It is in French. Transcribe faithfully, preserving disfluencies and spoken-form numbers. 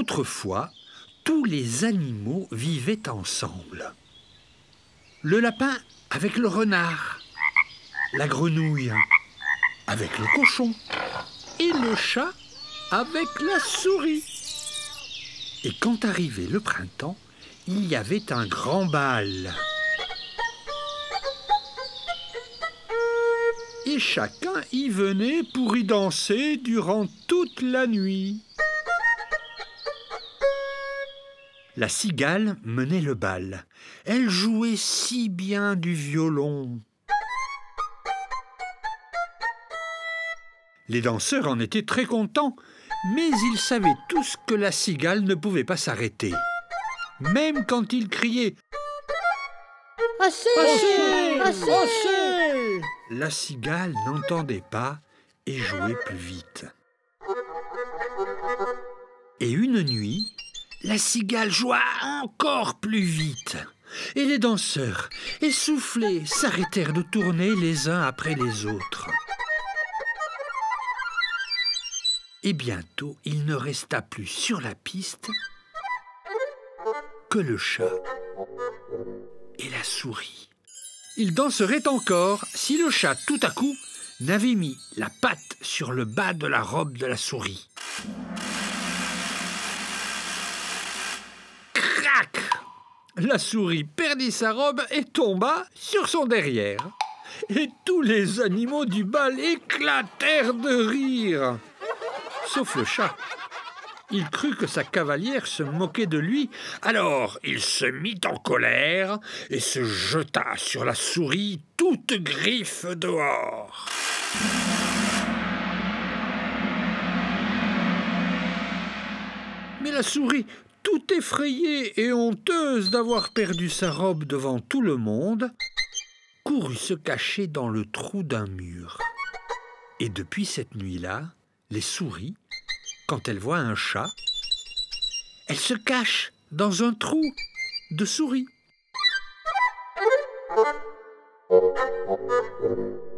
Autrefois, tous les animaux vivaient ensemble. Le lapin avec le renard, la grenouille avec le cochon et le chat avec la souris. Et quand arrivait le printemps, il y avait un grand bal. Et chacun y venait pour y danser durant toute la nuit. La cigale menait le bal. Elle jouait si bien du violon. Les danseurs en étaient très contents, mais ils savaient tous que la cigale ne pouvait pas s'arrêter. Même quand ils criaient « Assez, assez, assez, assez !» La cigale n'entendait pas et jouait plus vite. Et une nuit, la cigale joua encore plus vite. Et les danseurs, essoufflés, s'arrêtèrent de tourner les uns après les autres. Et bientôt, il ne resta plus sur la piste que le chat et la souris. Ils danseraient encore si le chat, tout à coup, n'avait mis la patte sur le bas de la robe de la souris. Crac! La souris perdit sa robe et tomba sur son derrière. Et tous les animaux du bal éclatèrent de rire. Sauf le chat. Il crut que sa cavalière se moquait de lui, alors il se mit en colère et se jeta sur la souris toute griffe dehors. Mais la souris, tout effrayée et honteuse d'avoir perdu sa robe devant tout le monde, courut se cacher dans le trou d'un mur. Et depuis cette nuit-là, les souris, quand elles voient un chat, elles se cachent dans un trou de souris.